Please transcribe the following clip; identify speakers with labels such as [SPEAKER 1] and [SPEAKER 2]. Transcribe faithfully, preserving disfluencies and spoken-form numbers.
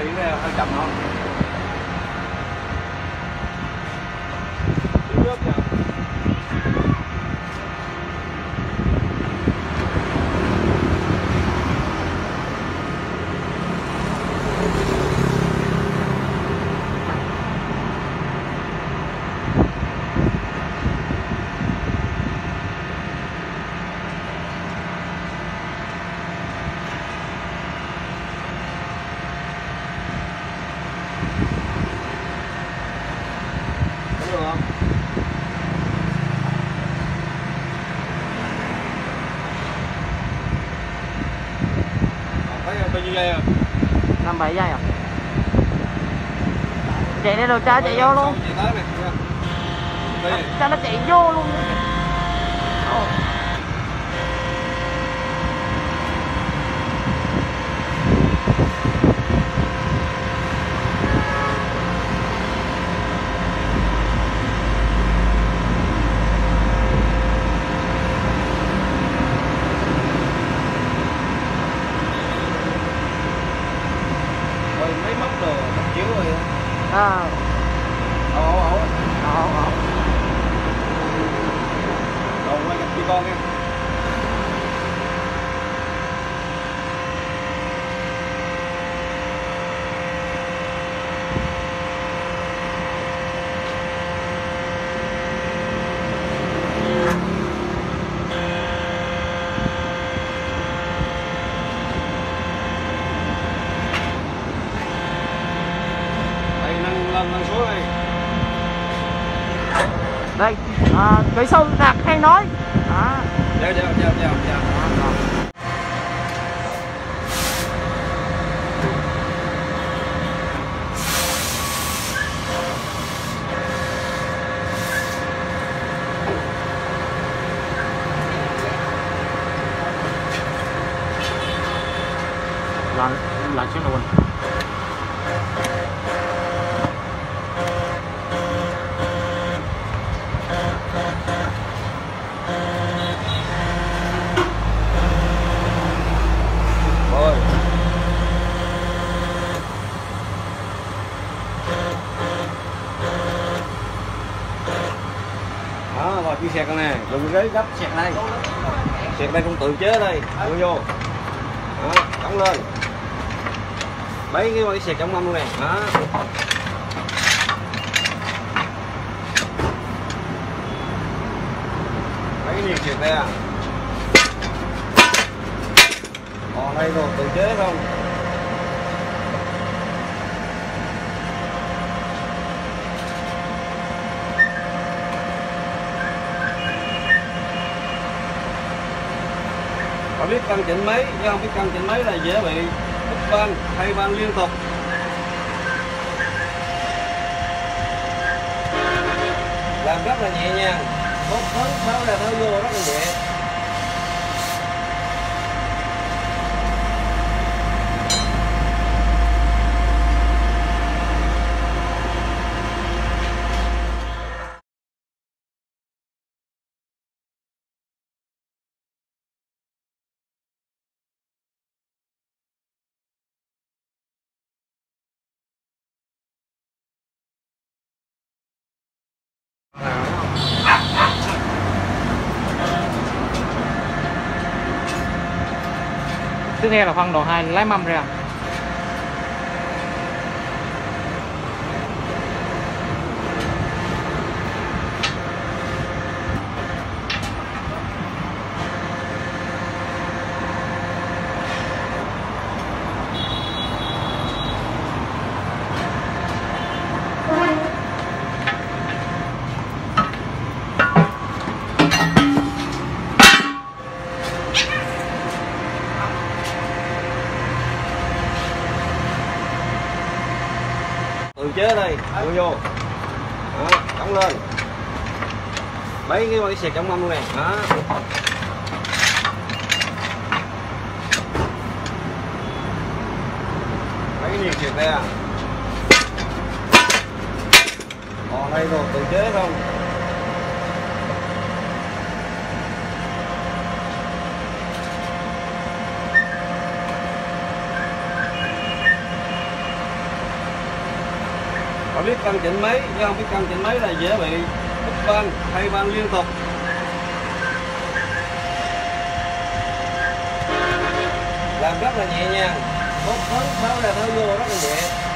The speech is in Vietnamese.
[SPEAKER 1] điện này hơi chậm không? Thiếu nước nha. Bao nhiêu giây à?
[SPEAKER 2] năm bảy giây à? Chạy đi đâu cha, chạy vô luôn. Cho nó chạy vô luôn. Ồ.
[SPEAKER 1] Mấy móc đồ bắt chiếu rồi.
[SPEAKER 2] À.
[SPEAKER 1] Ồ ồ ồ.
[SPEAKER 2] Ồ ồ.
[SPEAKER 1] Đồ quay gặp chị con em. Lần lần số này.
[SPEAKER 2] Đây, à, kỹ sư đặt hay nói. À.
[SPEAKER 1] Dạ dạ dạ dạ dạ.
[SPEAKER 2] Lại lại xuống luôn.
[SPEAKER 1] Đó, vào chia sẹt con nè, đừng ghế gấp sẹt đây. Sẹt đây cũng tự chế đây, đưa vô. Đó, cắm lên. Mấy cái cái sẹt trong mâm luôn nè. Đó. Mấy cái niềng sẹt đây à. Còn đây rồi tự chế không? Phải biết cân chỉnh máy, chứ không biết cân chỉnh máy là dễ bị đứt van, thay van liên tục. Làm rất là nhẹ nhàng, bóp thớt tháo ra tháo vô rất là nhẹ.
[SPEAKER 2] Tiếp theo là phân độ hai lái mâm ra.
[SPEAKER 1] Tự chế đây, đưa vô. Đó, cắm lên. Mấy cái cái sẹt trong mâm luôn nè. Đó. Mấy cái niềng sẹt đây à. Còn đây rồi tự chế không? Phải biết cân chỉnh máy, chứ không biết cân chỉnh máy là dễ bị đứt van, thay van liên tục. Làm rất là nhẹ nhàng, bóp phấn tháo ra tháo vô rất là nhẹ.